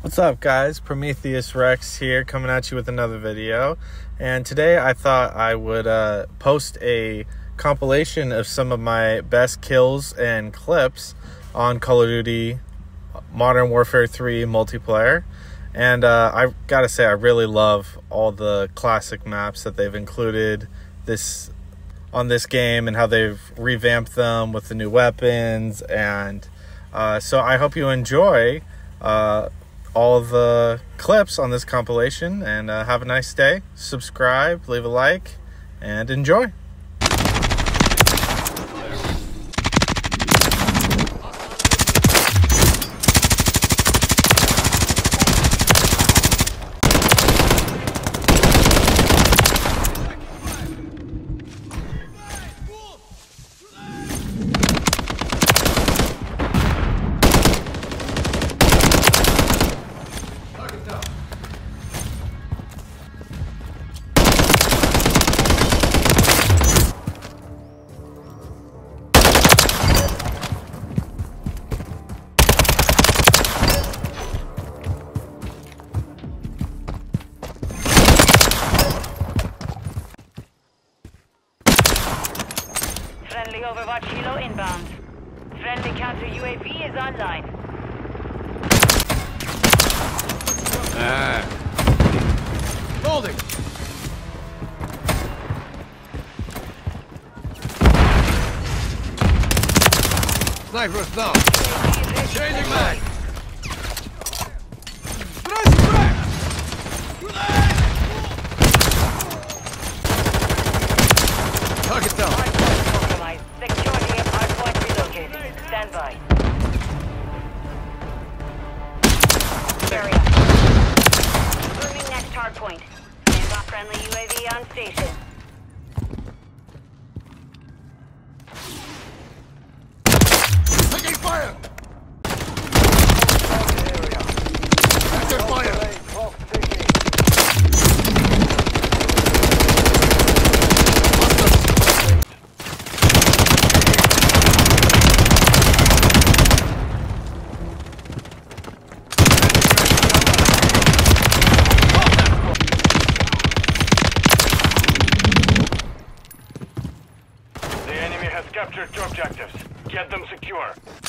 What's up, guys? Prometheus Rex here, coming at you with another video. And today I thought I would post a compilation of some of my best kills and clips on Call of Duty Modern Warfare 3 multiplayer. And I gotta say, I really love all the classic maps that they've included on this game and how they've revamped them with the new weapons. And so I hope you enjoy all of the clips on this compilation, and have a nice day. Subscribe, leave a like, and enjoy. Friendly Overwatch Helo inbound. Friendly counter UAV is online. Holding! Sniper's down! Changing mag! Target down! Compromised. Security at hardpoint relocated. Stand by. Area. Moving next hardpoint. Stand by. Friendly UAV on station. Taking fire! Active fire! Capture two objectives. Get them secure.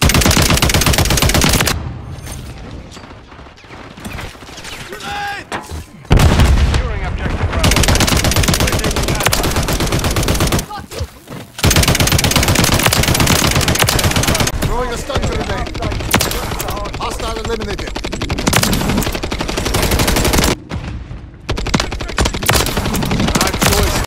Grenade! Securing objective Bravo. We're taking Alpha. Throwing a stun grenade. Hostile eliminated. Bad choice.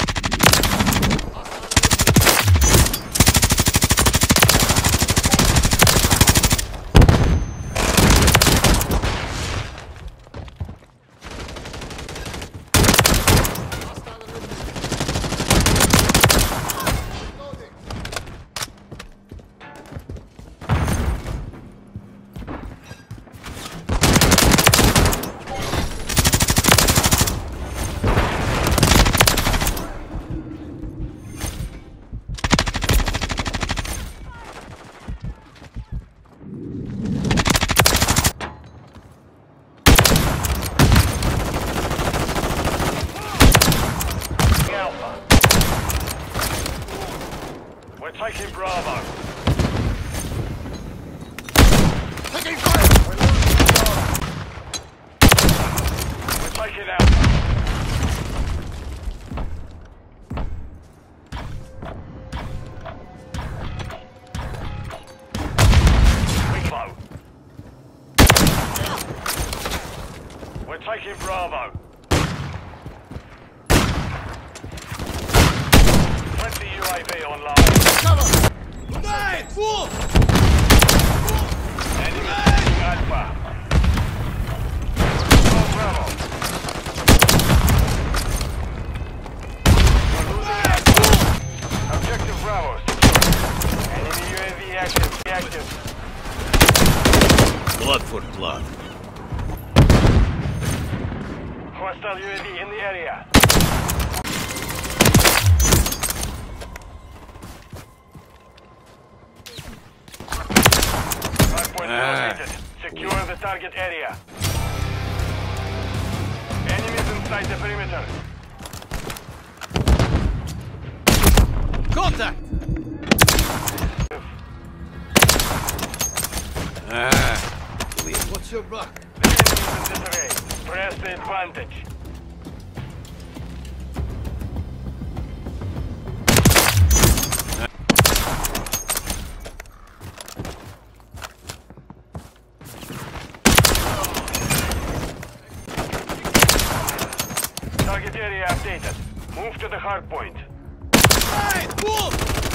We're taking Bravo. Taking fire! We're taking Alpha. Reload. We're taking Bravo. 20 UAV online. Cover! Grenade! Fool! Enemy taking Alpha. Control Bravo. We're losing Alpha. Objective Bravo secure. Enemy UAV active. Blood for blood. Hostile UAV in the area. Hardpoint located. Secure the target area. Enemies inside the perimeter. Contact! What's your mark? The enemies in disarray. Press the advantage. Target area updated. Move to the hard point. Hey, move!